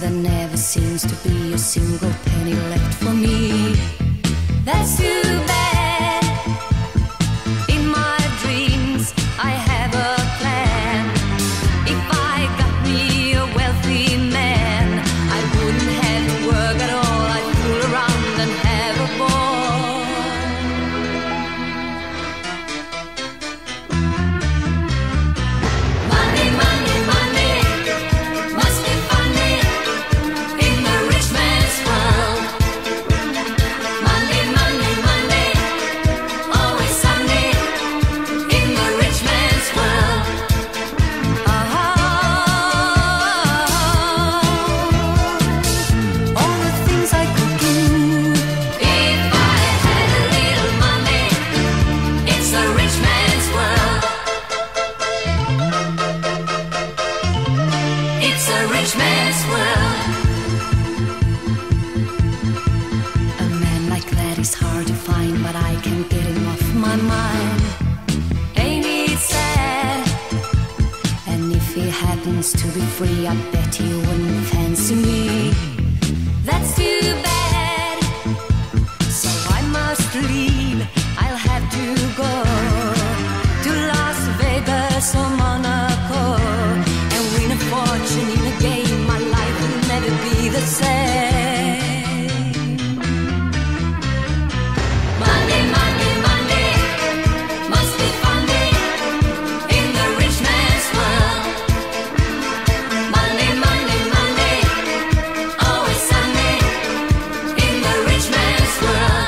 there never seems to be a single penny left for me. That's too bad. In my dreams I have a plan. If I got me a wealthy man, I wouldn't have to work at all. I'd fool around and have a ball. Money, money, money must be funny in the rich man's world. Money, money, money, always sunny in the rich man's world. All the things I could do if I had a little money. It's a rich man's world. It's a rich man's world. A man like that is hard to find, but I can't get him off my mind. Ain't it sad? And if he happens to be free, I bet he wouldn't fancy me. That's too bad. So I must leave. I'll have to go to Las Vegas or Monaco and win a fortune in a game. My life will never be the same. Money, money, money must be funny in the rich man's world. Money, money, money, always sunny in the rich man's world.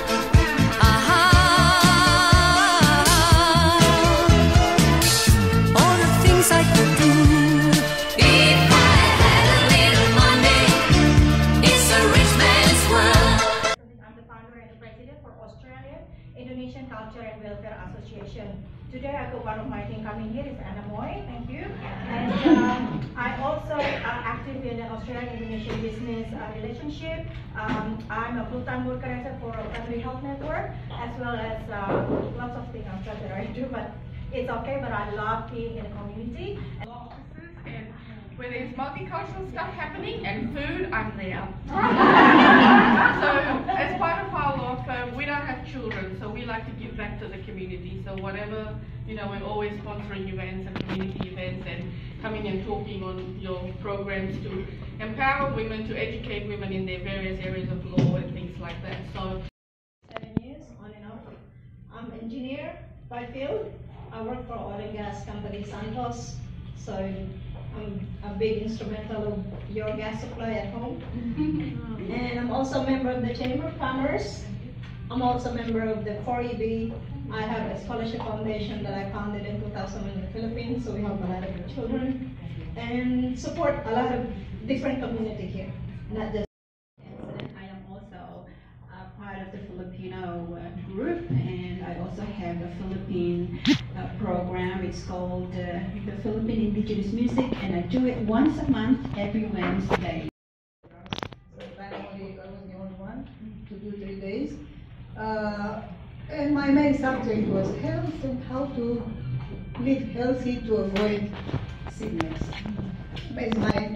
All the things I could do if I had a little money. It's a rich man's world. I'm the founder and the president for Australian Indonesian Culture and Welfare Association. Today I got one of my team coming here is Anna Moy, thank you. And I also active in the Australian Indonesian business relationship. I'm a full-time board director for Family Health Network, as well as lots of things that I do, but it's okay, but I love being in the community. Law offices, and where there's multicultural stuff happening and food, I'm there. So as part of our law firm, we don't have children, so we like to give back to the community. So whatever, we're always sponsoring events and community events and coming and talking on your programs to empower women, to educate women in their various areas of law and things like that. So 7 years on and off. I'm engineer by field. I work for oil and gas company Santos, so I'm a big instrumental of your gas supply at home. And I'm also a member of the Chamber of Commerce. I'm also a member of the 4EB. I have a scholarship foundation that I founded in 2000 in the Philippines, so we have a lot of children and support a lot of different community here, not just. I am also part of the Filipino group, and I also have a Philippine program. It's called the Philippine Indigenous Music, and I do it once a month, every Wednesday. So finally, I was the only one to do 3 days. And my main subject was health and how to live healthy to avoid sickness. That's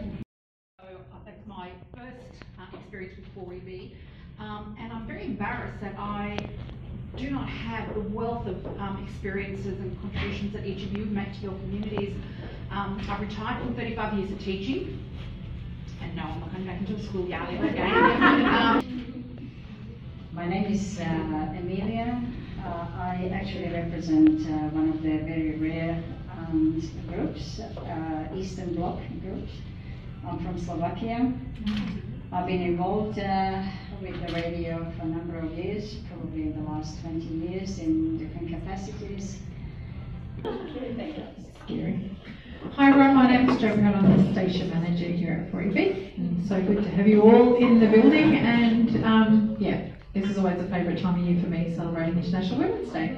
my first experience with 4EB, and I'm very embarrassed that I do not have the wealth of experiences and contributions that each of you make to your communities. I've retired from 35 years of teaching, and no, I'm not going back into a schoolyard ever again. My name is Emilia. I actually represent one of the very rare groups, Eastern Bloc groups. I'm from Slovakia. I've been involved with the radio for a number of years, probably in the last 20 years in different capacities. Scary. Hi everyone, my name is Jo Brown. I'm the station manager here at 4EB. And so good to have you all in the building, and yeah, this is always a favourite time of year for me, celebrating International Women's Day.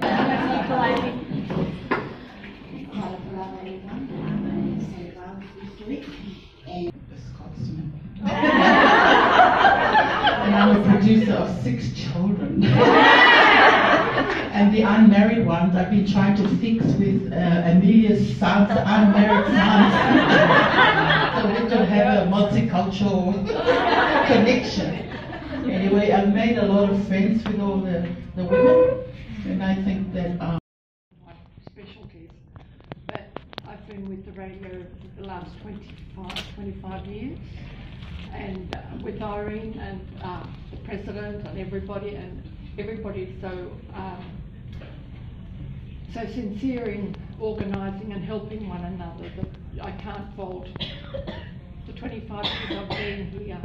And I'm a producer of 6 children. And the unmarried ones I've been trying to fix with Emilia's sons, unmarried sons. So we could have a multicultural cultural connection. Anyway, I've made a lot of friends with all the women, and I think that my specialties. But I've been with the radio the last 25 years, and with Irene and the president and everybody so sincere in organising and helping one another that I can't fault the 25 years I've been here.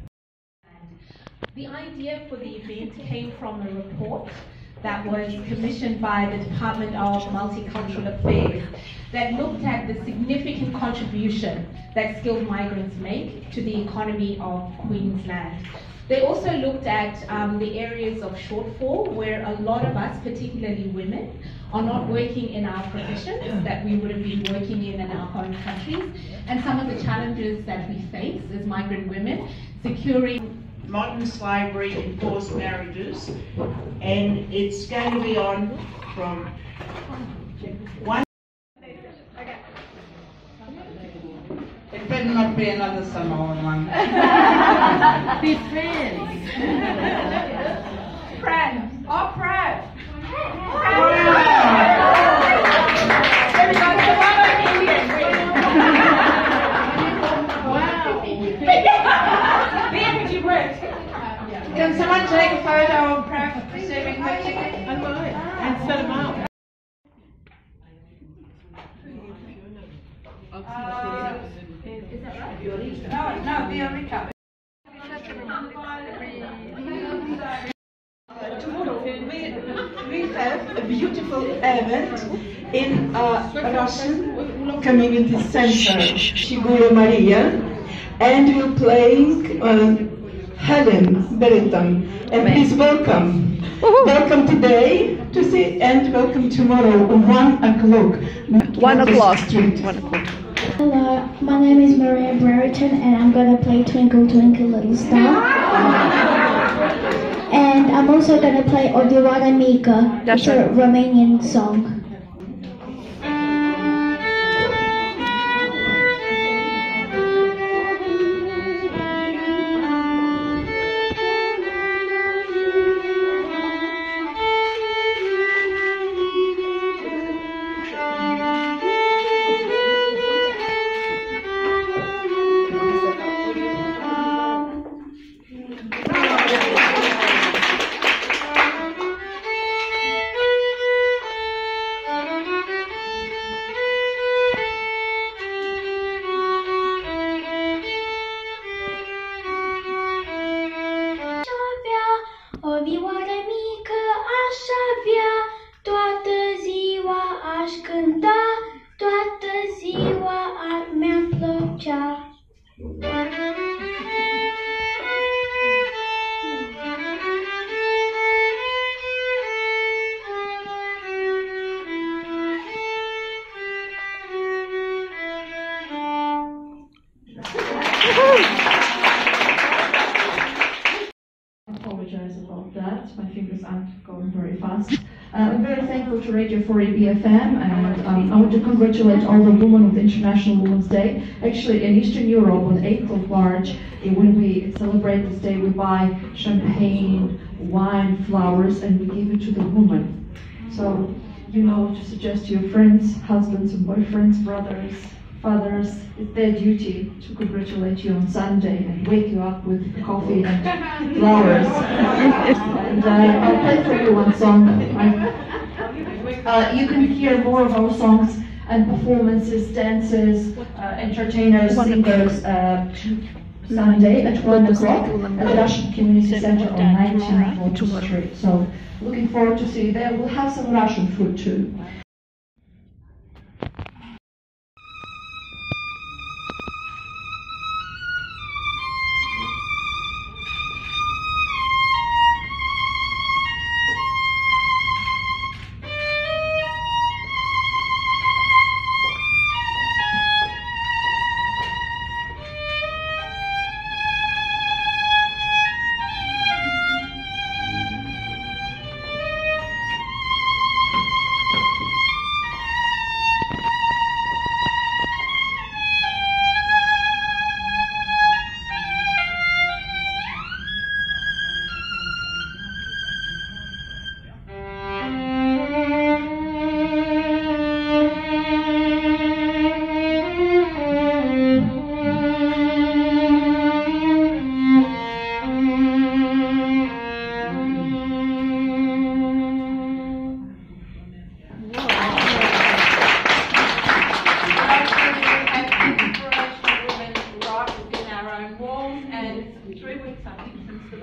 The idea for the event came from a report that was commissioned by the Department of Multicultural Affairs that looked at the significant contribution that skilled migrants make to the economy of Queensland. They also looked at the areas of shortfall where a lot of us, particularly women, are not working in our professions that we would have been working in our home countries, and some of the challenges that we face as migrant women, securing modern slavery and forced marriages, and it's going to be on from 1. It better not be another Samoan one. Be friends. Fran. Oh, Fran. Can someone take a photo of Prav receiving her ticket? and set them out. Is that right? No, Viorica. Tomorrow we have a beautiful event in Russian Community Center, Shigura Maria, and we're playing Helen Beretam. And please welcome. Welcome today to see, and welcome tomorrow 1 o'clock. 1 o'clock. 1 o'clock. Hello, my name is Maria Brereton and I'm going to play Twinkle Twinkle Little Star. And I'm also going to play Odiwana Mika. It's a Romanian song. Odioară mică aș avea, toată ziua aș cânta, toată ziua mi-ar plăcea. Apologize about that. My fingers aren't going very fast. I'm very thankful to Radio 4AB FM, and I want to congratulate all the women of the International Women's Day. Actually, in Eastern Europe, on 8th of March, when we celebrate this day, we buy champagne, wine, flowers, and we give it to the women. So, you know, to suggest to your friends, husbands and boyfriends, brothers, fathers, it's their duty to congratulate you on Sunday and wake you up with coffee and flowers. And I'll play for you one song. You can hear more of our songs and performances, dances, entertainers, singers Sunday at 1 o'clock at the Russian Community Center on 19th Street. So looking forward to see you there. We'll have some Russian food too.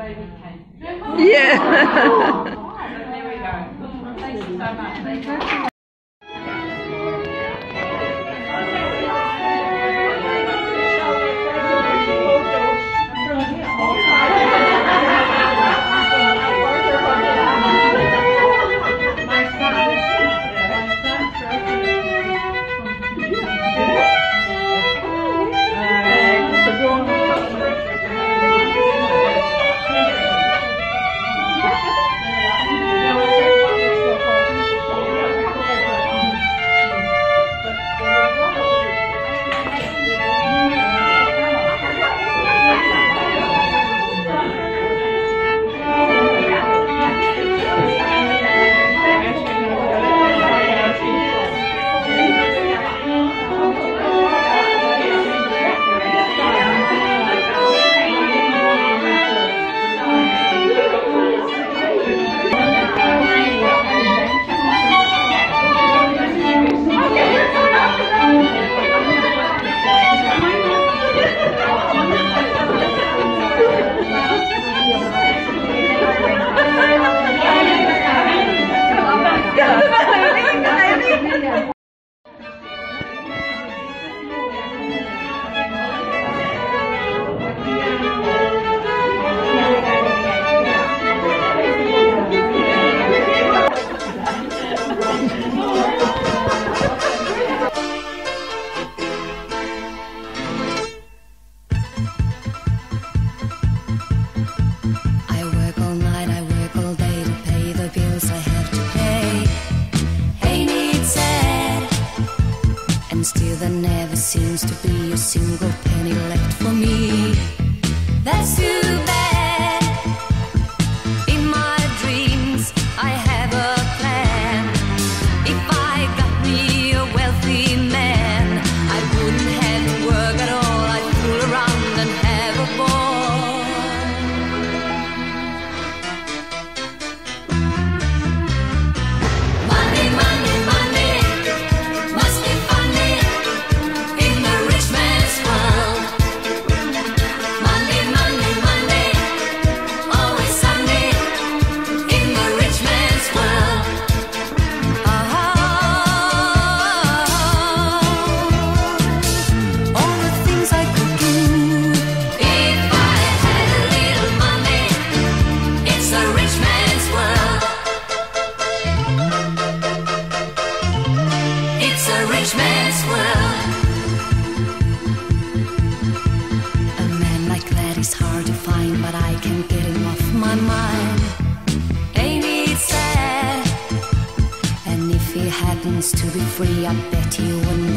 David came. Yeah. There we go. Thank you so much. Thank you. Still there never seems to be a single penny left for me. That's too bad. In my dreams I have a plan. If I got me a wealthy man, I wouldn't have to work at all. I'd fool around and have a ball. Money, money, money must be funny in the rich man's world. Money, money, money, always sunny in the rich man's world. All the things I could do if I had a little money. It's a rich man's world. It's a rich man's world. A man like that is hard to find, but I can't get him off my mind. Ain't it sad? And if he happens to be free, I bet he wouldn't